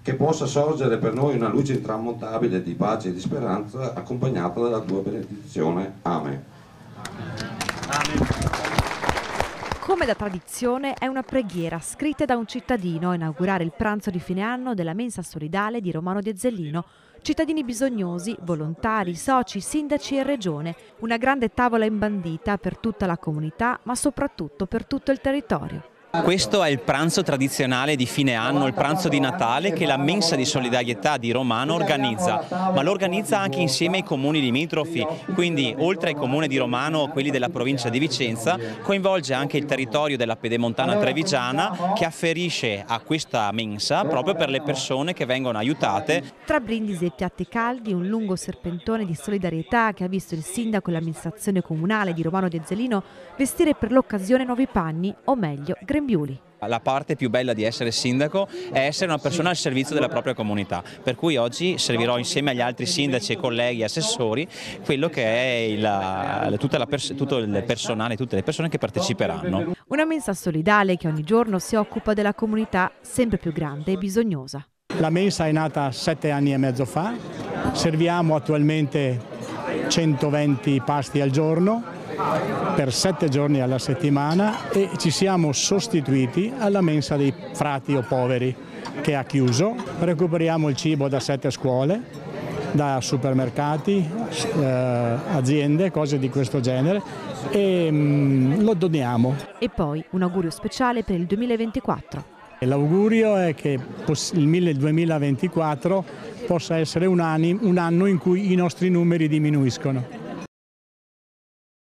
che possa sorgere per noi una luce intramontabile di pace e di speranza, accompagnata dalla tua benedizione. Amen. Come da tradizione è una preghiera scritta da un cittadino a inaugurare il pranzo di fine anno della mensa solidale di Romano di Azzellino. Cittadini bisognosi, volontari, soci, sindaci e regione. Una grande tavola imbandita per tutta la comunità, ma soprattutto per tutto il territorio. Questo è il pranzo tradizionale di fine anno, il pranzo di Natale che la mensa di solidarietà di Romano organizza, ma lo organizza anche insieme ai comuni limitrofi, quindi oltre ai comuni di Romano, quelli della provincia di Vicenza, coinvolge anche il territorio della Pedemontana Trevigiana che afferisce a questa mensa proprio per le persone che vengono aiutate. Tra brindisi e piatti caldi, un lungo serpentone di solidarietà che ha visto il sindaco e l'amministrazione comunale di Romano di Azzellino vestire per l'occasione nuovi panni, o meglio, grembiuli. La parte più bella di essere sindaco è essere una persona al servizio della propria comunità, per cui oggi servirò insieme agli altri sindaci e colleghi assessori quello che è tutto il personale, tutte le persone che parteciperanno. Una mensa solidale che ogni giorno si occupa della comunità sempre più grande e bisognosa. La mensa è nata 7 anni e mezzo fa, serviamo attualmente 120 pasti al giorno per 7 giorni alla settimana e ci siamo sostituiti alla mensa dei frati o poveri che ha chiuso. Recuperiamo il cibo da 7 scuole, da supermercati, aziende, cose di questo genere e lo doniamo. E poi un augurio speciale per il 2024. L'augurio è che il 2024 possa essere un anno in cui i nostri numeri diminuiscono.